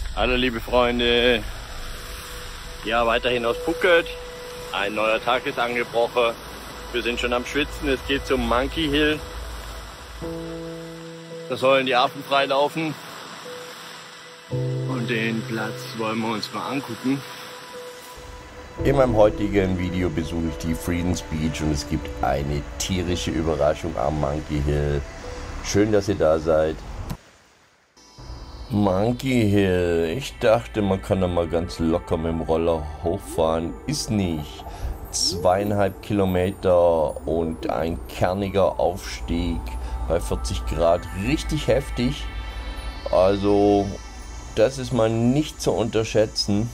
Hallo liebe Freunde, ja weiterhin aus Phuket, ein neuer Tag ist angebrochen, wir sind schon am Schwitzen, es geht zum Monkey Hill, da sollen die Affen freilaufen und den Platz wollen wir uns mal angucken. In meinem heutigen Video besuche ich die Freedom's Beach und es gibt eine tierische Überraschung am Monkey Hill. Schön, dass ihr da seid. Monkey Hill, ich dachte, man kann da mal ganz locker mit dem Roller hochfahren. Ist nicht. 2,5 Kilometer und ein kerniger Aufstieg bei 40 Grad. Richtig heftig. Also, das ist mal nicht zu unterschätzen.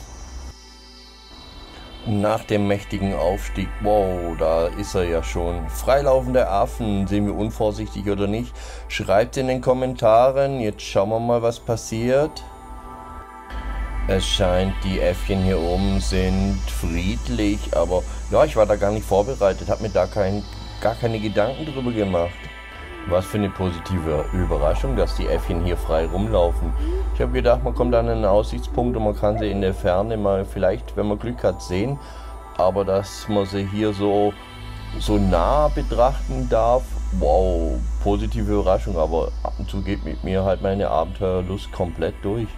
Nach dem mächtigen Aufstieg, wow, da ist er ja schon. Freilaufende Affen, sind wir unvorsichtig oder nicht? Schreibt in den Kommentaren, jetzt schauen wir mal, was passiert. Es scheint, die Äffchen hier oben sind friedlich, aber ja, ich war da gar nicht vorbereitet, habe mir da gar keine Gedanken drüber gemacht. Was für eine positive Überraschung, dass die Äffchen hier frei rumlaufen. Ich habe gedacht, man kommt an einen Aussichtspunkt und man kann sie in der Ferne mal vielleicht, wenn man Glück hat, sehen. Aber dass man sie hier so nah betrachten darf, wow, positive Überraschung. Aber ab und zu geht mit mir halt meine Abenteuerlust komplett durch.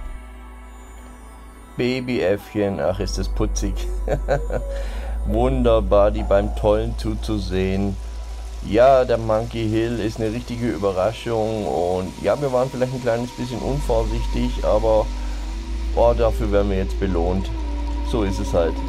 Babyäffchen, ach ist das putzig. Wunderbar, die beim Tollen zuzusehen. Ja, der Monkey Hill ist eine richtige Überraschung und ja, wir waren vielleicht ein kleines bisschen unvorsichtig, aber oh, dafür werden wir jetzt belohnt. So ist es halt.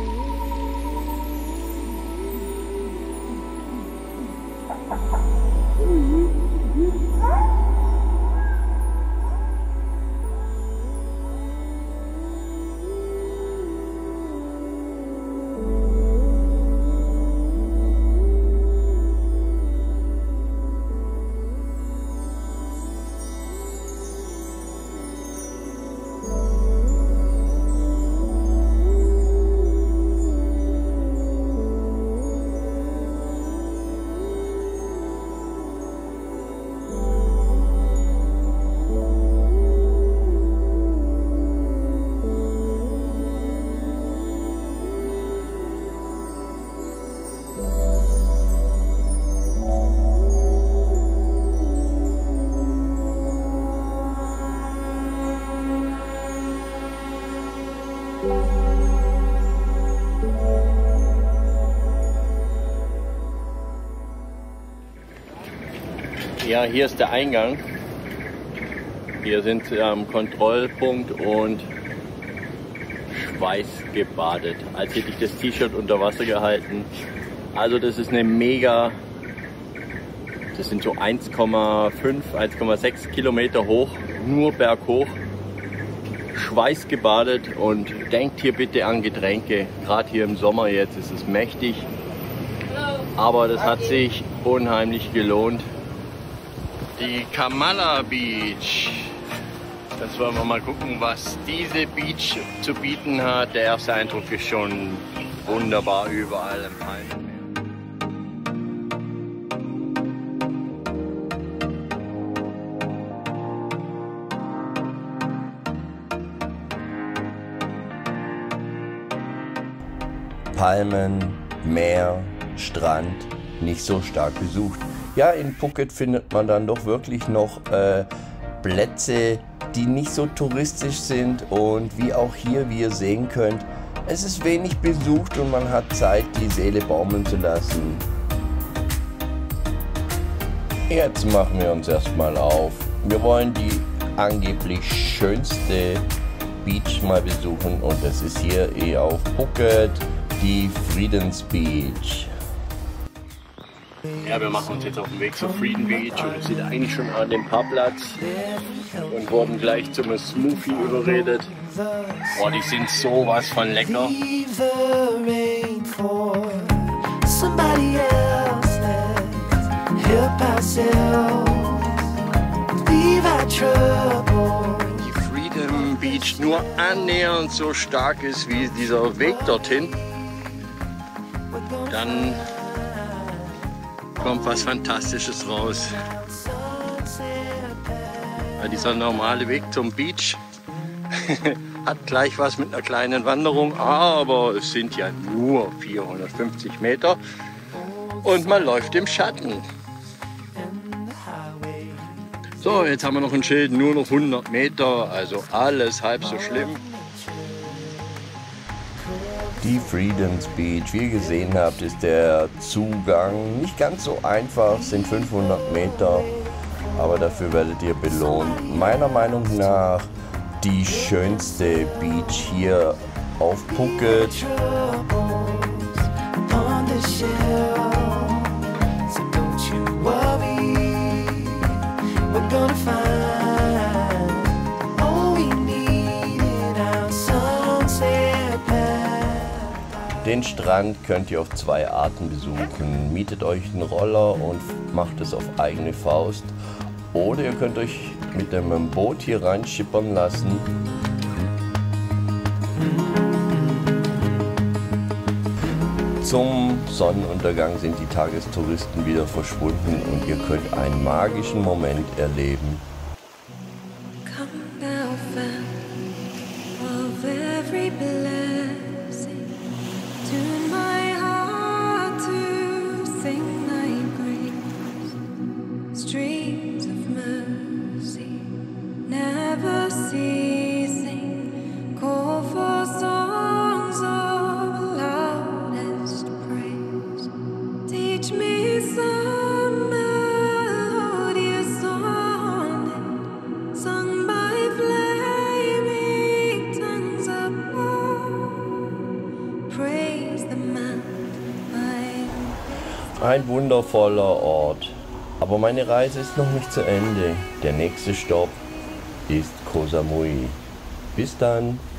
Ja, hier ist der Eingang. Hier sind wir am Kontrollpunkt und schweißgebadet, als hätte ich das T-Shirt unter Wasser gehalten. Also das ist eine mega, das sind so 1,5, 1,6 Kilometer hoch, nur berghoch, schweißgebadet und denkt hier bitte an Getränke. Gerade hier im Sommer jetzt ist es mächtig, aber das hat sich unheimlich gelohnt. Die Kamala Beach. Jetzt wollen wir mal gucken, was diese Beach zu bieten hat. Der erste Eindruck ist schon wunderbar, überall im Palmen, Meer, Strand, nicht so stark besucht. Ja, in Phuket findet man dann doch wirklich noch Plätze, die nicht so touristisch sind und wie auch hier, wie ihr sehen könnt, es ist wenig besucht und man hat Zeit, die Seele baumeln zu lassen. Jetzt machen wir uns erstmal auf. Wir wollen die angeblich schönste Beach mal besuchen und das ist hier auf Phuket, die Freedom's Beach. Ja, wir machen uns jetzt auf den Weg zur Freedom Beach und wir sind eigentlich schon an dem Parkplatz und wurden gleich zum Smoothie überredet. Boah, die sind sowas von lecker. Die Freedom Beach nur annähernd so stark ist wie dieser Weg dorthin, dann kommt was Fantastisches raus. Weil dieser normale Weg zum Beach Hat gleich was mit einer kleinen Wanderung, aber es sind ja nur 450 Meter und man läuft im Schatten. So, jetzt haben wir noch ein Schild, nur noch 100 Meter, also alles halb so schlimm. Die Freedoms Beach, wie ihr gesehen habt, ist der Zugang nicht ganz so einfach, sind 500 Meter, aber dafür werdet ihr belohnt. Meiner Meinung nach die schönste Beach hier auf Phuket. Den Strand könnt ihr auf zwei Arten besuchen. Mietet euch einen Roller und macht es auf eigene Faust. Oder ihr könnt euch mit einem Boot hier reinschippern lassen. Zum Sonnenuntergang sind die Tagestouristen wieder verschwunden und ihr könnt einen magischen Moment erleben. Ein wundervoller Ort, aber meine Reise ist noch nicht zu Ende. Der nächste Stopp ist Koh Samui. Bis dann!